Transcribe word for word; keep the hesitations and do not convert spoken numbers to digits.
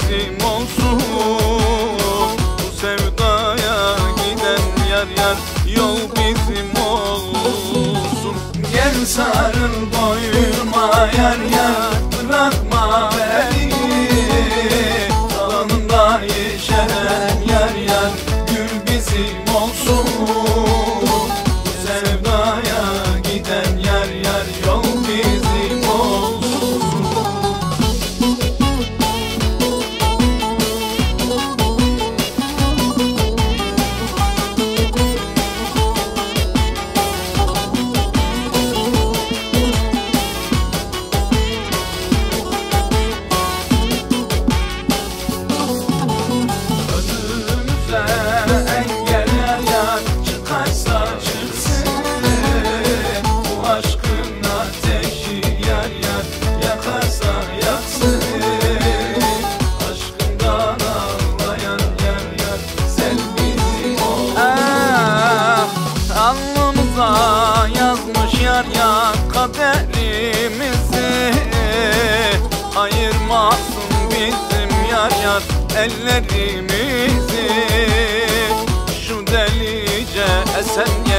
bizim olsun. Bu sevdaya giden yar yar, yol bizim olsun. Gel sarıl boynuma yar yar, bırakma beni. Dalında yeşeren yar yar, gül bizim olsun. Bu sevdaya giden yar yar, yol bizim olsun. Alnımıza yazmış yar yar kaderimizi, ayırmasın bizim yar yar ellerimizi. Şu delice esen